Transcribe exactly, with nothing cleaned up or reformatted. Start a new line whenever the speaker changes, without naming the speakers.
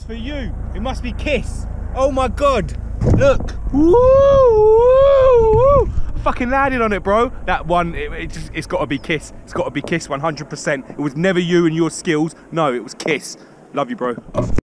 for you. It must be Kiss. Oh my God. Look. Woo, woo, woo. I fucking landed on it, bro. That one, it, it just, it's got to be Kiss. It's got to be Kiss one hundred percent. It was never you and your skills. No, it was Kiss. Love you, bro.